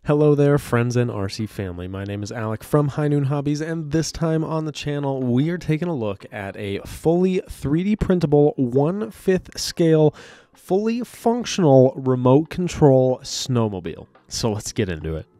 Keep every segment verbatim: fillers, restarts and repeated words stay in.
Hello there, friends and R C family. My name is Alec from High Noon Hobbies, and this time on the channel, we are taking a look at a fully three D printable one fifth scale, fully functional remote control snowmobile. So let's get into it.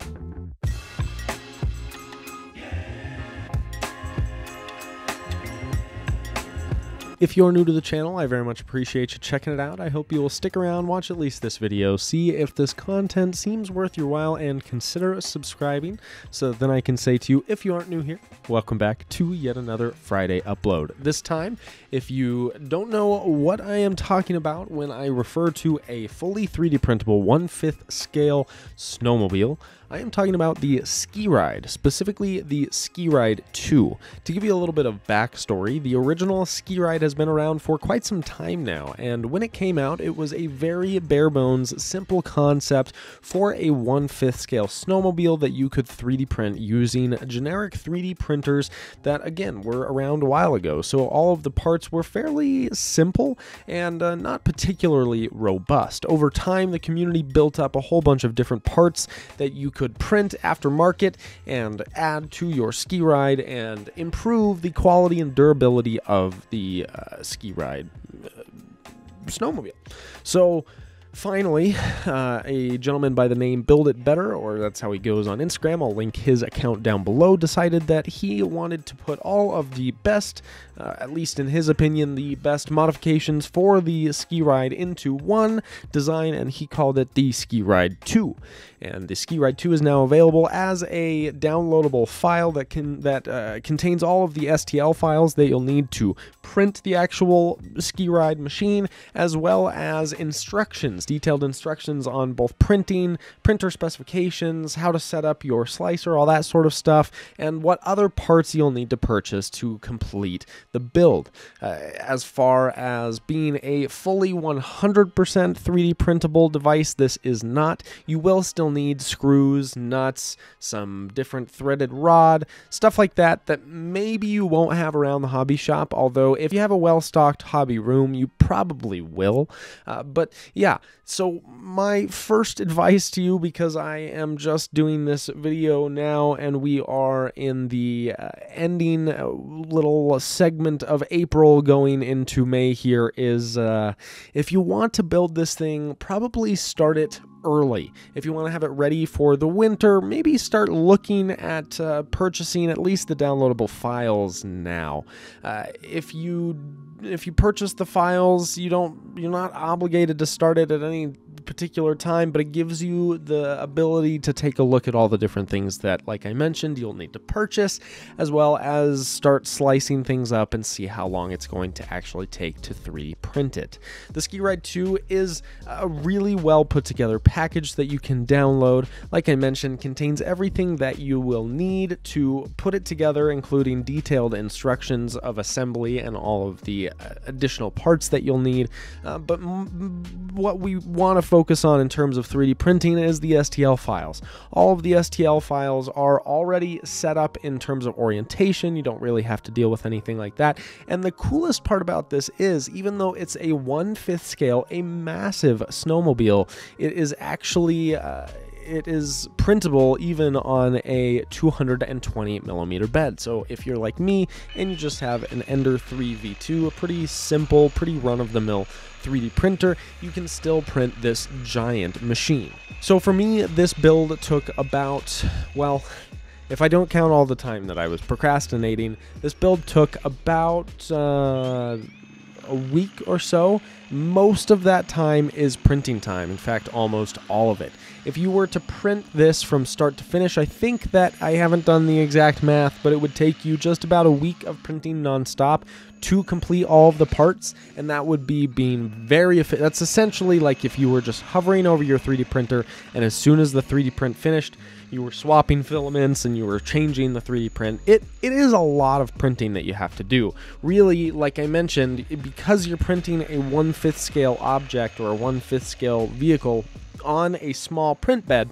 If you're new to the channel, I very much appreciate you checking it out. I hope you will stick around, watch at least this video, see if this content seems worth your while, and consider subscribing so then I can say to you, if you aren't new here, welcome back to yet another Friday upload. This time, if you don't know what I am talking about when I refer to a fully three D printable one fifth scale snowmobile, I am talking about the SkeeRide, specifically the SkeeRide two. To give you a little bit of backstory, the original SkeeRide has been around for quite some time now, and when it came out, it was a very bare bones, simple concept for a one fifth scale snowmobile that you could three D print using generic three D printers that, again, were around a while ago. So all of the parts were fairly simple and uh, not particularly robust. Over time, the community built up a whole bunch of different parts that you could print aftermarket and add to your SkeeRide and improve the quality and durability of the uh, SkeeRide uh, snowmobile. So finally, uh, a gentleman by the name Build It Better, or that's how he goes on Instagram, I'll link his account down below, decided that he wanted to put all of the best, uh, at least in his opinion, the best modifications for the SkeeRide into one design, and he called it the SkeeRide two. And the SkeeRide two is now available as a downloadable file that can that uh, contains all of the S T L files that you'll need to print the actual SkeeRide machine, as well as instructions, detailed instructions on both printing, printer specifications, how to set up your slicer, all that sort of stuff, and what other parts you'll need to purchase to complete the build. Uh, as far as being a fully one hundred percent three D printable device, this is not. You will still need screws, nuts, some different threaded rod, stuff like that that maybe you won't have around the hobby shop, although if you have a well-stocked hobby room, you probably will. Uh, but yeah, so my first advice to you, because I am just doing this video now and we are in the uh, ending uh, little segment of April going into May here, is uh, if you want to build this thing, probably start it early. If you want to have it ready for the winter, maybe start looking at uh, purchasing at least the downloadable files now. Uh, if you if you purchase the files, you don't you're not obligated to start it at any particular time, but it gives you the ability to take a look at all the different things that, like I mentioned, you'll need to purchase, as well as start slicing things up and see how long it's going to actually take to three D print it. The SkeeRide two is a really well put together package that you can download. Like I mentioned, contains everything that you will need to put it together, including detailed instructions of assembly and all of the additional parts that you'll need. Uh, but m what we want to focus on in terms of three D printing is the S T L files. All of the S T L files are already set up in terms of orientation. You don't really have to deal with anything like that. And the coolest part about this is, even though it's a one fifth scale, a massive snowmobile, it is actually uh, it is printable even on a two hundred twenty millimeter bed. So if you're like me and you just have an Ender three V two, a pretty simple, pretty run-of-the-mill three D printer, you can still print this giant machine. So for me, this build took about, well, if I don't count all the time that I was procrastinating, this build took about uh, a week or so. Most of that time is printing time. In fact, almost all of it. If you were to print this from start to finish, I think that I haven't done the exact math, but it would take you just about a week of printing nonstop to complete all of the parts, and that would be being very efficient. That's essentially like if you were just hovering over your three D printer, and as soon as the three D print finished, you were swapping filaments and you were changing the three D print. It it is a lot of printing that you have to do. Really, like I mentioned, because you're printing a one fifth scale object or a one fifth scale vehicle on a small print bed,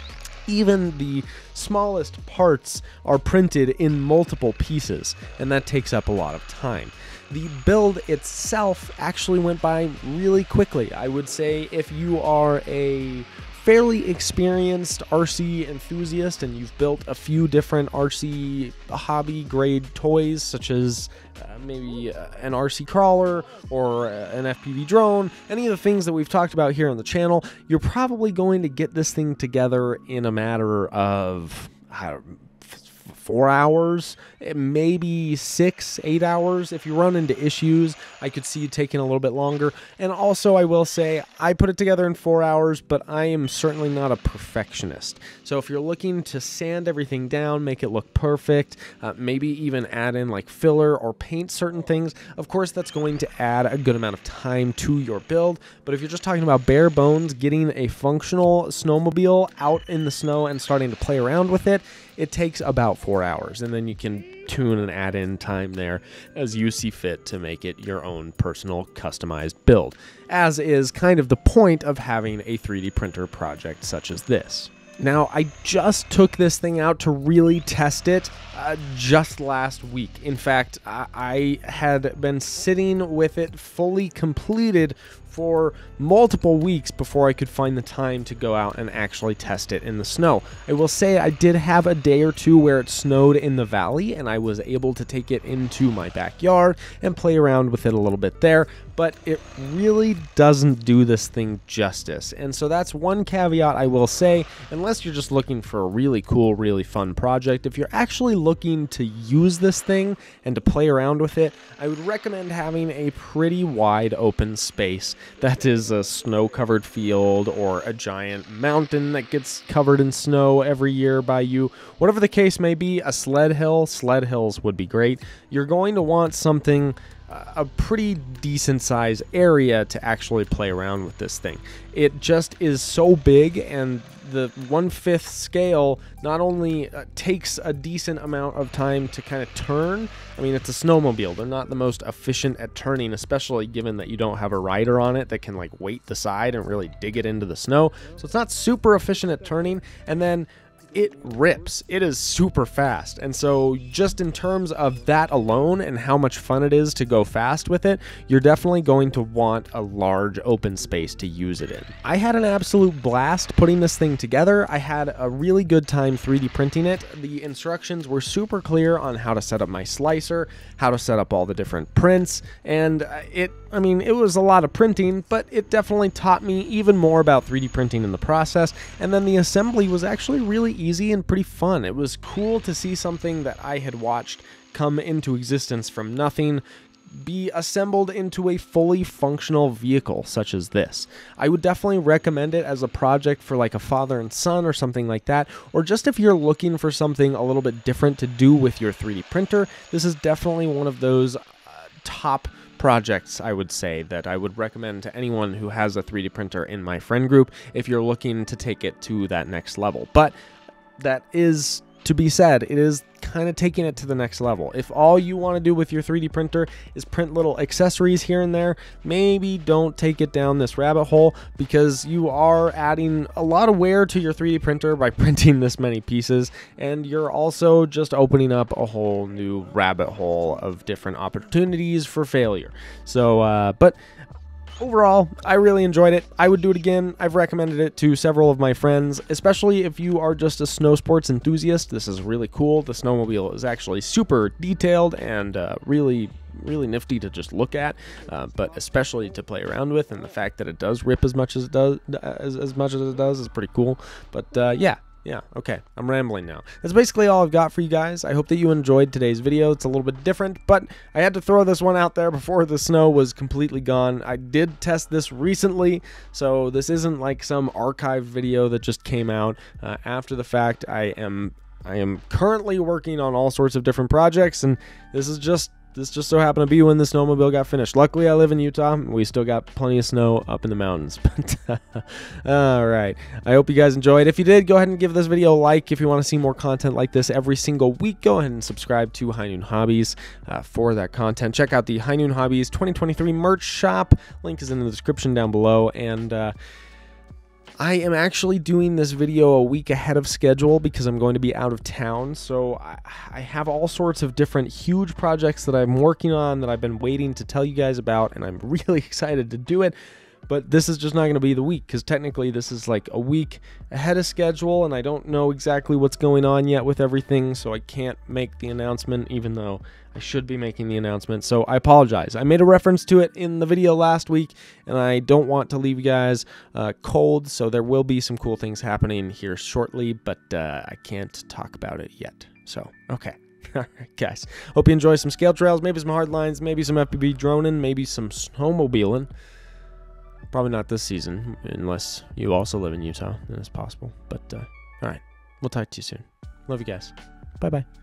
even the smallest parts are printed in multiple pieces, and that takes up a lot of time. The build itself actually went by really quickly. I would say if you are a fairly experienced R C enthusiast and you've built a few different R C hobby grade toys, such as uh, maybe uh, an R C crawler or uh, an F P V drone, any of the things that we've talked about here on the channel, you're probably going to get this thing together in a matter of, I don't know, four hours, maybe six, eight hours. If you run into issues, I could see you taking a little bit longer. And also, I will say, I put it together in four hours, but I am certainly not a perfectionist. So if you're looking to sand everything down, make it look perfect, uh, maybe even add in like filler or paint certain things, of course, that's going to add a good amount of time to your build. But if you're just talking about bare bones, getting a functional snowmobile out in the snow and starting to play around with it, it takes about four hours, and then you can tune and add in time there as you see fit to make it your own personal customized build, as is kind of the point of having a three D printer project such as this. Now, I just took this thing out to really test it uh, just last week. In fact, I, I had been sitting with it fully completed for multiple weeks before I could find the time to go out and actually test it in the snow. I will say I did have a day or two where it snowed in the valley and I was able to take it into my backyard and play around with it a little bit there, but it really doesn't do this thing justice. And so that's one caveat I will say, unless you're just looking for a really cool, really fun project. If you're actually looking to use this thing and to play around with it, I would recommend having a pretty wide open space. That is a snow-covered field or a giant mountain that gets covered in snow every year by you. Whatever the case may be, a sled hill, sled hills would be great. You're going to want something, uh, a pretty decent size area to actually play around with this thing. It just is so big, and the one-fifth scale not only uh, takes a decent amount of time to kind of turn. I mean, it's a snowmobile. They're not the most efficient at turning, especially given that you don't have a rider on it that can like weight the side and really dig it into the snow. So it's not super efficient at turning. And then it rips. It is super fast. And so just in terms of that alone and how much fun it is to go fast with it, you're definitely going to want a large open space to use it in. I had an absolute blast putting this thing together. I had a really good time three D printing it. The instructions were super clear on how to set up my slicer, how to set up all the different prints, and it, I mean, it was a lot of printing, but it definitely taught me even more about three D printing in the process. And then the assembly was actually really easy and pretty fun. It was cool to see something that I had watched come into existence from nothing be assembled into a fully functional vehicle such as this. I would definitely recommend it as a project for like a father and son or something like that, or just if you're looking for something a little bit different to do with your three D printer. This is definitely one of those uh, top projects, I would say, that I would recommend to anyone who has a three D printer in my friend group if you're looking to take it to that next level. But that is to be said, it is kind of taking it to the next level. If all you want to do with your three D printer is print little accessories here and there, maybe don't take it down this rabbit hole, because you are adding a lot of wear to your three D printer by printing this many pieces, and you're also just opening up a whole new rabbit hole of different opportunities for failure. So, uh, but overall, I really enjoyed it. I would do it again. I've recommended it to several of my friends, especially if you are just a snow sports enthusiast. This is really cool. The snowmobile is actually super detailed and uh, really, really nifty to just look at, uh, but especially to play around with. And the fact that it does rip as much as it does, as, as much as it does, is pretty cool. But uh, yeah. Yeah, okay, I'm rambling now. That's basically all I've got for you guys. I hope that you enjoyed today's video. It's a little bit different, but I had to throw this one out there before the snow was completely gone. I did test this recently, so this isn't like some archive video that just came out uh, after the fact. I am I am currently working on all sorts of different projects, and this is just This just so happened to be when the snowmobile got finished. Luckily, I live in Utah. We still got plenty of snow up in the mountains. All right. I hope you guys enjoyed. If you did, go ahead and give this video a like. If you want to see more content like this every single week, go ahead and subscribe to High Noon Hobbies uh, for that content. Check out the High Noon Hobbies twenty twenty-three merch shop. Link is in the description down below. And uh, I am actually doing this video a week ahead of schedule because I'm going to be out of town. So I, I have all sorts of different huge projects that I'm working on that I've been waiting to tell you guys about, and I'm really excited to do it. But this is just not going to be the week, because technically this is like a week ahead of schedule, and I don't know exactly what's going on yet with everything, so I can't make the announcement, even though I should be making the announcement. So I apologize. I made a reference to it in the video last week, and I don't want to leave you guys uh, cold, so there will be some cool things happening here shortly, but uh, I can't talk about it yet. So, okay. All right, guys. Hope you enjoy some scale trails, maybe some hard lines, maybe some F P V droning, maybe some snowmobiling. Probably not this season, unless you also live in Utah, then it's possible. But, uh, all right. We'll talk to you soon. Love you guys. Bye-bye.